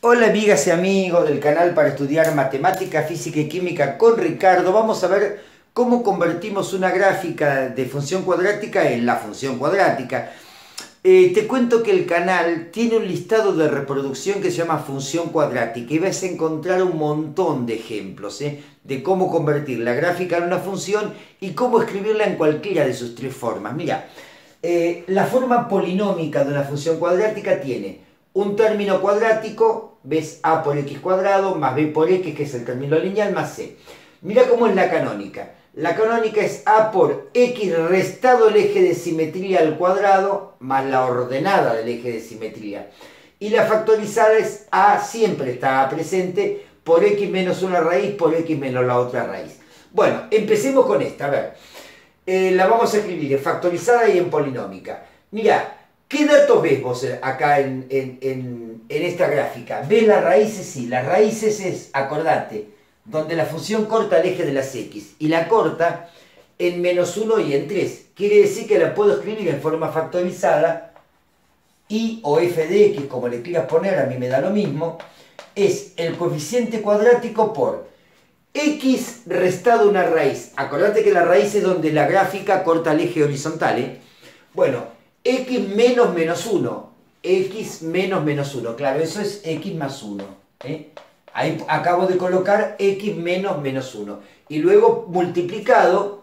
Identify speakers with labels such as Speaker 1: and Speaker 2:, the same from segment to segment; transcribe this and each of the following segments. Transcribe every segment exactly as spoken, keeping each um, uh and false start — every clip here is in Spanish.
Speaker 1: Hola amigas y amigos del canal para estudiar matemática, física y química con Ricardo. Vamos a ver cómo convertimos una gráfica de función cuadrática en la función cuadrática. Eh, te cuento que el canal tiene un listado de reproducción que se llama función cuadrática y vas a encontrar un montón de ejemplos ¿eh? de cómo convertir la gráfica en una función y cómo escribirla en cualquiera de sus tres formas. Mira, eh, la forma polinómica de una función cuadrática tiene un término cuadrático, ves a por x cuadrado, más b por x, que es el término lineal, más c. Mira cómo es la canónica. La canónica es a por x restado el eje de simetría al cuadrado, más la ordenada del eje de simetría. Y la factorizada es a, siempre está presente, por x menos una raíz por x menos la otra raíz. Bueno, empecemos con esta. A ver, eh, la vamos a escribir en factorizada y en polinómica. Mira, ¿qué datos ves vos acá en, en, en, en esta gráfica? ¿Ves las raíces? Sí, las raíces es, acordate, donde la función corta el eje de las x y la corta en menos uno y en tres. Quiere decir que la puedo escribir en forma factorizada, y o f de x, como le quieras poner, a mí me da lo mismo, es el coeficiente cuadrático por x restado una raíz. Acordate que la raíz es donde la gráfica corta el eje horizontal, ¿eh? Bueno, x menos menos uno, x menos menos uno, claro, eso es x más uno, ¿eh? Ahí acabo de colocar x menos menos uno, y luego multiplicado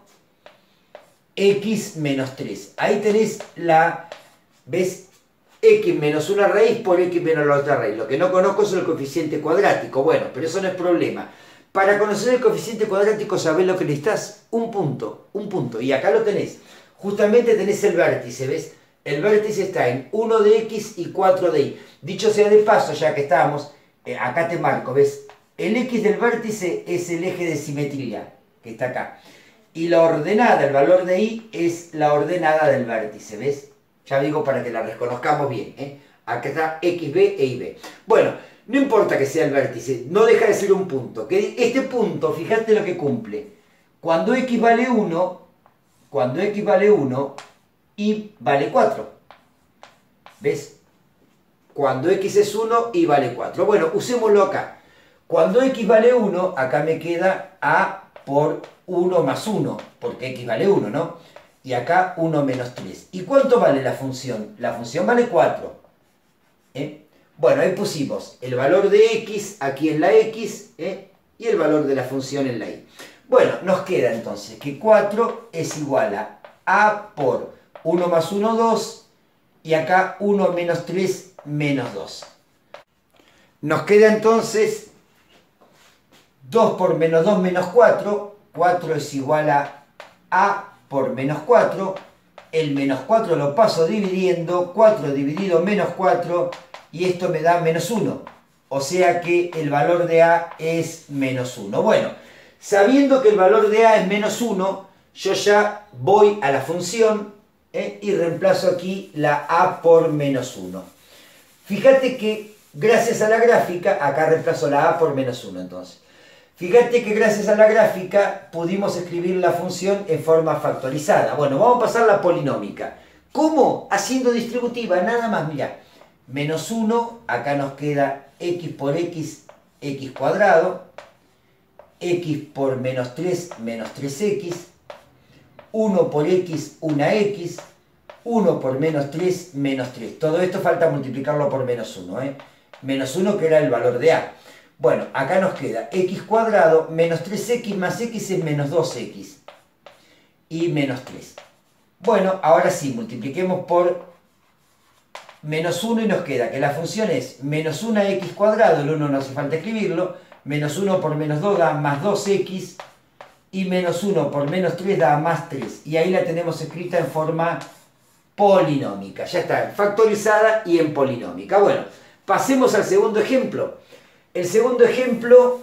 Speaker 1: x menos tres, ahí tenés la, ¿ves? X menos una raíz por x menos la otra raíz. Lo que no conozco es el coeficiente cuadrático, bueno, pero eso no es problema. Para conocer el coeficiente cuadrático, ¿sabés lo que necesitas? Un punto, un punto, y acá lo tenés, justamente tenés el vértice, ¿ves? El vértice está en uno de x y cuatro de y. Dicho sea de paso, ya que estamos, eh, acá te marco, ¿ves? El x del vértice es el eje de simetría, que está acá. Y la ordenada, el valor de y, es la ordenada del vértice, ¿ves? Ya digo para que la reconozcamos bien, ¿eh? Acá está xb e ib. Bueno, no importa que sea el vértice, no deja de ser un punto. Que este punto, fíjate lo que cumple. Cuando x vale uno, cuando x vale uno, y vale cuatro. ¿Ves? Cuando x es uno, y vale cuatro. Bueno, usémoslo acá. Cuando x vale uno, acá me queda a por uno más uno, porque x vale uno, ¿no? Y acá uno menos tres. ¿Y cuánto vale la función? La función vale cuatro. ¿Eh? Bueno, ahí pusimos el valor de x aquí en la x, ¿eh? y el valor de la función en la y. Bueno, nos queda entonces que cuatro es igual a a por uno más uno, dos, y acá uno menos tres, menos dos. Nos queda entonces dos por menos dos, menos cuatro. cuatro es igual a a por menos cuatro. El menos cuatro lo paso dividiendo. cuatro dividido menos cuatro. Y esto me da menos uno. O sea que el valor de a es menos uno. Bueno, sabiendo que el valor de a es menos uno, yo ya voy a la función, ¿eh? y reemplazo aquí la a por menos uno. Fíjate que gracias a la gráfica, acá reemplazo la a por menos uno entonces. Fíjate que gracias a la gráfica pudimos escribir la función en forma factorizada. Bueno, vamos a pasar a la polinómica. ¿Cómo? Haciendo distributiva, nada más, mira. Menos uno, acá nos queda x por x, x cuadrado. X por menos tres, menos tres x. uno por x, una x. uno por menos tres, menos tres. Todo esto falta multiplicarlo por menos uno, ¿eh? Menos uno, que era el valor de a. Bueno, acá nos queda x cuadrado menos tres x más x es menos dos x. Y menos tres. Bueno, ahora sí, multipliquemos por menos uno y nos queda que la función es menos una x cuadrado, el uno no hace falta escribirlo, menos uno por menos dos da más dos x, y menos uno por menos tres da más tres. Y ahí la tenemos escrita en forma polinómica. Ya está, factorizada y en polinómica. Bueno, pasemos al segundo ejemplo. El segundo ejemplo,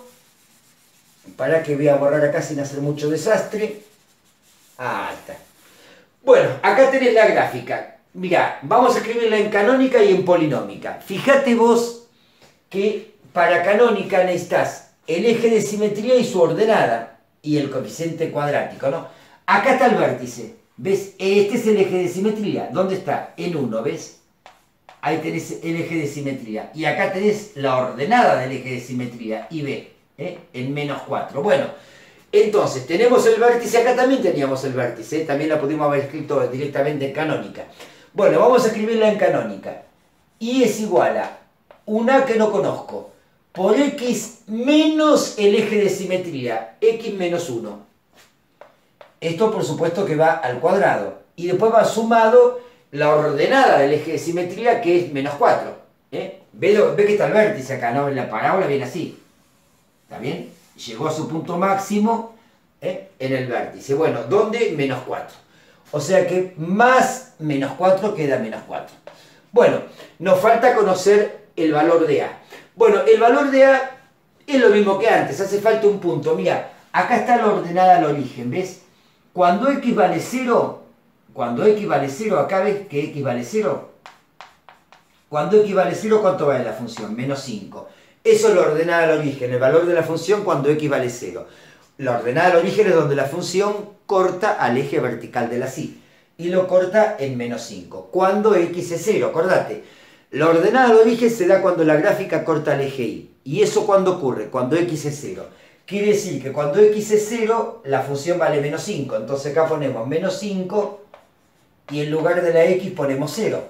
Speaker 1: para que voy a borrar acá sin hacer mucho desastre. Ah, está. Bueno, acá tenés la gráfica. Mirá, vamos a escribirla en canónica y en polinómica. Fíjate vos que para canónica necesitas el eje de simetría y su ordenada, y el coeficiente cuadrático, ¿no? Acá está el vértice, ¿ves? Este es el eje de simetría. ¿Dónde está? En uno, ¿ves? Ahí tenés el eje de simetría. Y acá tenés la ordenada del eje de simetría, I B, ¿eh? En menos cuatro. Bueno, entonces tenemos el vértice, acá también teníamos el vértice, ¿eh? También la pudimos haber escrito directamente en canónica. Bueno, vamos a escribirla en canónica. Y es igual a un A que no conozco, por X menos el eje de simetría, X menos uno. Esto por supuesto que va al cuadrado. Y después va sumado la ordenada del eje de simetría, que es menos cuatro. ¿eh? ¿Ve, lo, ve que está el vértice acá, ¿no? En la parábola viene así. ¿Está bien? Llegó a su punto máximo ¿eh? en el vértice. Bueno, ¿dónde? Menos cuatro. O sea que más menos cuatro queda menos cuatro. Bueno, nos falta conocer el valor de A. Bueno, el valor de A es lo mismo que antes, hace falta un punto. Mira, acá está la ordenada al origen, ¿ves? Cuando X vale cero, cuando X vale cero, acá ves que X vale cero. Cuando X vale cero, ¿cuánto vale la función? Menos cinco. Eso es la ordenada al origen, el valor de la función cuando X vale cero. La ordenada al origen es donde la función corta al eje vertical de la Y. Y lo corta en menos cinco. Cuando X es cero, acordate. La ordenada al origen se da cuando la gráfica corta al eje Y. ¿Y eso cuándo ocurre? Cuando X es cero. Quiere decir que cuando X es cero, la función vale menos cinco. Entonces acá ponemos menos cinco y en lugar de la X ponemos cero.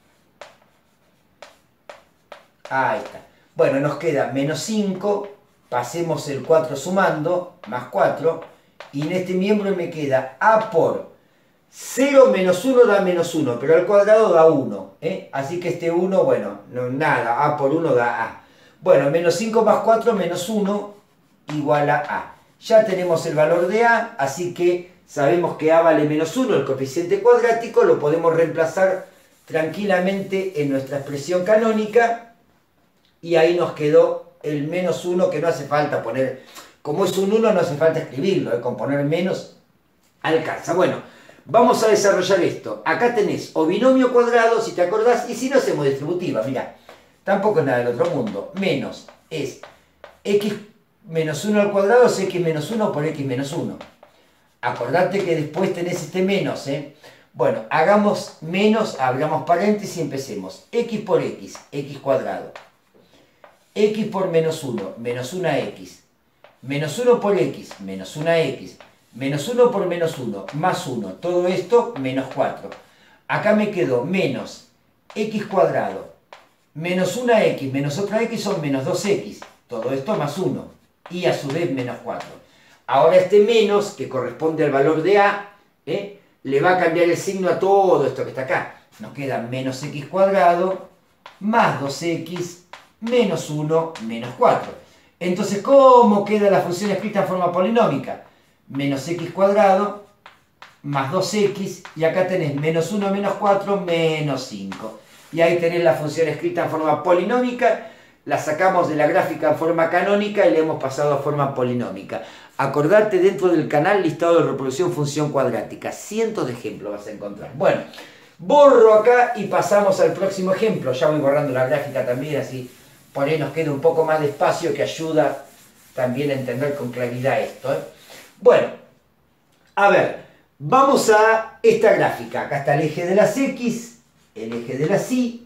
Speaker 1: Ahí está. Bueno, nos queda menos cinco, pasemos el cuatro sumando, más cuatro, y en este miembro me queda A por cero menos uno da menos uno, pero al cuadrado da uno. ¿eh? Así que este uno, bueno, no, nada, A por uno da A. Bueno, menos cinco más cuatro menos uno igual a A. Ya tenemos el valor de A, así que sabemos que A vale menos uno, el coeficiente cuadrático, lo podemos reemplazar tranquilamente en nuestra expresión canónica. Y ahí nos quedó el menos uno, que no hace falta poner, como es un uno no hace falta escribirlo, ¿eh? Con poner menos alcanza. Bueno, vamos a desarrollar esto. Acá tenés o binomio cuadrado, si te acordás, y si no hacemos distributiva, mirá, tampoco es nada del otro mundo. Menos es X menos uno al cuadrado es X menos uno por X menos uno. Acordate que después tenés este menos, ¿eh? Bueno, hagamos menos, abramos paréntesis y empecemos. X por X, X cuadrado. X por menos uno, menos una X. Menos uno por X, menos una X. Menos uno por menos uno, más uno. Todo esto, menos cuatro. Acá me quedó menos X cuadrado. Menos una X, menos otra X son menos dos X. Todo esto más uno. Y a su vez menos cuatro. Ahora este menos, que corresponde al valor de A, ¿eh? le va a cambiar el signo a todo esto que está acá. Nos queda menos X cuadrado, más dos X, menos uno, menos cuatro. Entonces, ¿cómo queda la función escrita en forma polinómica? Menos X cuadrado, más dos X, y acá tenés menos uno, menos cuatro, menos cinco. Y ahí tenés la función escrita en forma polinómica, la sacamos de la gráfica en forma canónica y la hemos pasado a forma polinómica. Acordate dentro del canal listado de reproducción función cuadrática. Cientos de ejemplos vas a encontrar. Bueno, borro acá y pasamos al próximo ejemplo. Ya voy borrando la gráfica también, así por ahí nos queda un poco más de espacio que ayuda también a entender con claridad esto. ¿eh? Bueno, a ver, vamos a esta gráfica. Acá está el eje de las X, el eje de las Y.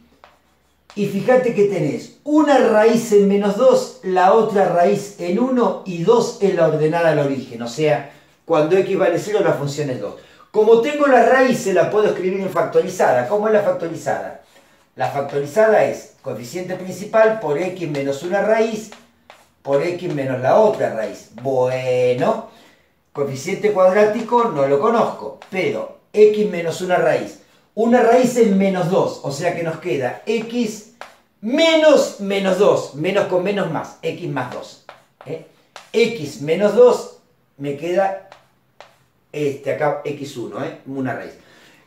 Speaker 1: Y fíjate que tenés una raíz en menos dos, la otra raíz en uno y dos en la ordenada al origen. O sea, cuando X vale cero la función es dos. Como tengo las raíces, la puedo escribir en factorizada. ¿Cómo es la factorizada? La factorizada es coeficiente principal por X menos una raíz por X menos la otra raíz. Bueno, coeficiente cuadrático no lo conozco, pero X menos una raíz. Una raíz es menos dos, o sea que nos queda X menos menos dos, menos con menos más, X más dos. ¿eh? X menos dos me queda este acá X uno, ¿eh? una raíz.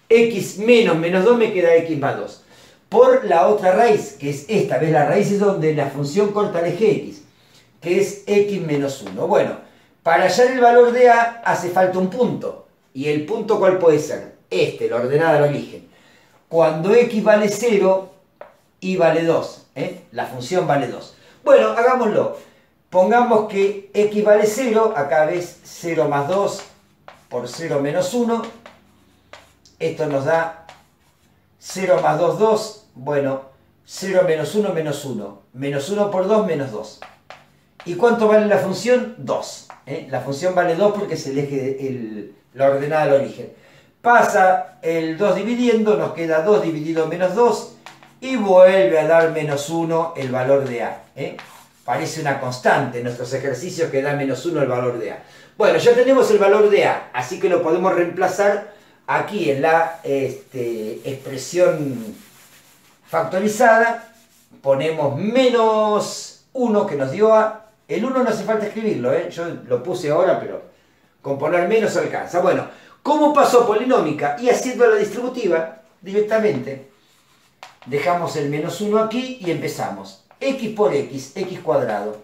Speaker 1: X menos menos dos me queda X más dos. Por la otra raíz, que es esta, ¿ves? La raíz es donde la función corta el eje X, que es X menos uno. Bueno, para hallar el valor de A hace falta un punto. ¿Y el punto cuál puede ser? Este, la ordenada al origen. Cuando X vale cero, Y vale dos. ¿eh? La función vale dos. Bueno, hagámoslo. Pongamos que X vale cero. Acá ves cero más dos por cero menos uno. Esto nos da cero más dos, dos. Bueno, cero menos uno menos uno. Menos uno por dos menos dos. ¿Y cuánto vale la función? dos. ¿eh? La función vale dos porque es el eje, el, la ordenada del origen. Pasa el dos dividiendo, nos queda dos dividido menos dos y vuelve a dar menos uno el valor de A. ¿eh? Parece una constante en nuestros ejercicios que da menos uno el valor de A. Bueno, ya tenemos el valor de A, así que lo podemos reemplazar aquí en la este, expresión factorizada. Ponemos menos uno que nos dio A. El uno no hace falta escribirlo, ¿eh? Yo lo puse ahora, pero con poner menos alcanza. Bueno, ¿cómo pasó a polinómica? Y haciendo la distributiva directamente. Dejamos el menos uno aquí y empezamos. X por X, X cuadrado.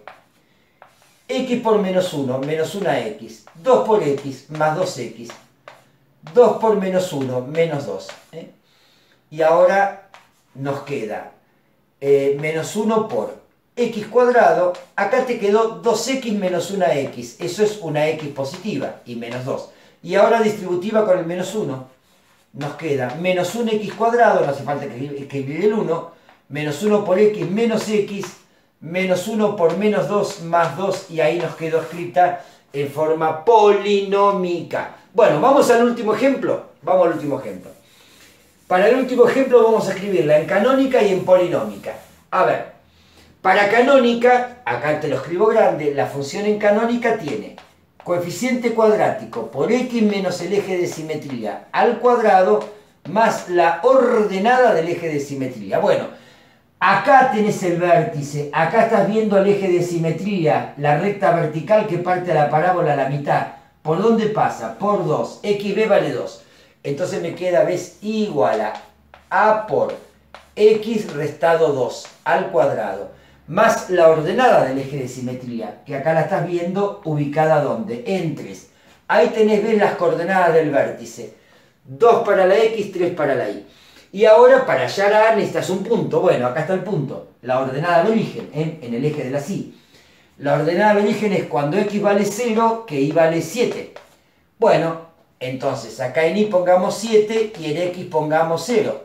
Speaker 1: X por menos uno, menos una X. dos por X, más dos X. dos por menos uno, menos dos. ¿eh? Y ahora nos queda eh, menos uno por X cuadrado. Acá te quedó dos X menos una X. Eso es una X positiva y menos dos. Y ahora distributiva con el menos uno. Nos queda menos un X cuadrado, no hace falta escribir el uno. Menos uno por X menos X. Menos uno por menos dos más dos. Y ahí nos quedó escrita en forma polinómica. Bueno, vamos al último ejemplo. Vamos al último ejemplo. Para el último ejemplo vamos a escribirla en canónica y en polinómica. A ver, para canónica, acá te lo escribo grande, la función en canónica tiene coeficiente cuadrático por X menos el eje de simetría al cuadrado más la ordenada del eje de simetría. Bueno, acá tenés el vértice, acá estás viendo el eje de simetría, la recta vertical que parte a la parábola a la mitad. ¿Por dónde pasa? Por dos. X B vale dos. Entonces me queda, ¿ves? Igual a A por X restado dos al cuadrado. Más la ordenada del eje de simetría, que acá la estás viendo ubicada ¿dónde? En tres. Ahí tenés, ves las coordenadas del vértice. dos para la X, tres para la Y. Y ahora para hallar a A necesitas un punto. Bueno, acá está el punto. La ordenada del origen, ¿eh? en el eje de la Y. La ordenada del origen es cuando X vale cero, que Y vale siete. Bueno, entonces acá en Y pongamos siete y en X pongamos cero.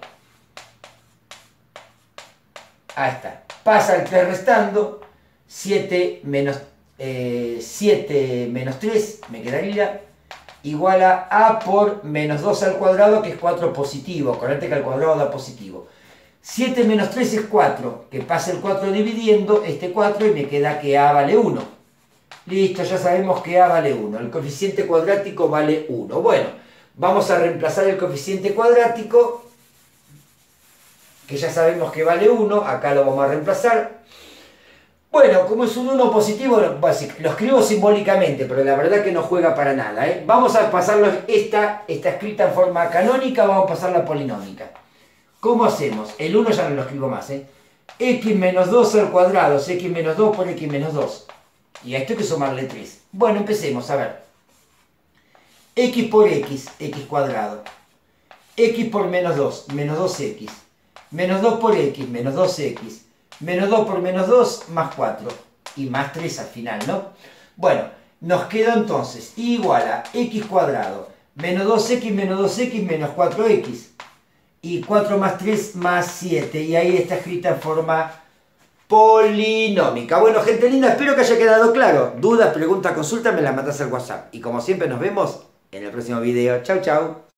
Speaker 1: Ahí está. Pasa el tres restando. siete menos, eh, siete menos tres me quedaría igual a A por menos dos al cuadrado, que es cuatro positivo. Acordate que al cuadrado da positivo. siete menos tres es cuatro. Que pasa el cuatro dividiendo este cuatro y me queda que A vale uno. Listo, ya sabemos que A vale uno. El coeficiente cuadrático vale uno. Bueno, vamos a reemplazar el coeficiente cuadrático, que ya sabemos que vale uno. Acá lo vamos a reemplazar. Bueno, como es un uno positivo, lo escribo simbólicamente, pero la verdad que no juega para nada. ¿eh? Vamos a pasarlo, esta está escrita en forma canónica, vamos a pasarla a polinómica. ¿Cómo hacemos? El uno ya no lo escribo más. ¿eh? X menos dos al cuadrado es X menos dos por X menos dos. Y a esto hay que sumarle tres. Bueno, empecemos, a ver. X por X, X cuadrado. X por menos dos, menos dos X. Menos dos por X, menos dos X. Menos dos por menos dos, más cuatro. Y más tres al final, ¿no? Bueno, nos queda entonces igual a X cuadrado. Menos dos X, menos dos X, menos cuatro X. Y cuatro más tres, más siete. Y ahí está escrita en forma polinómica. Bueno, gente linda, espero que haya quedado claro. Dudas, preguntas, consultas, me las mandás al WhatsApp. Y como siempre nos vemos en el próximo video. Chau, chau.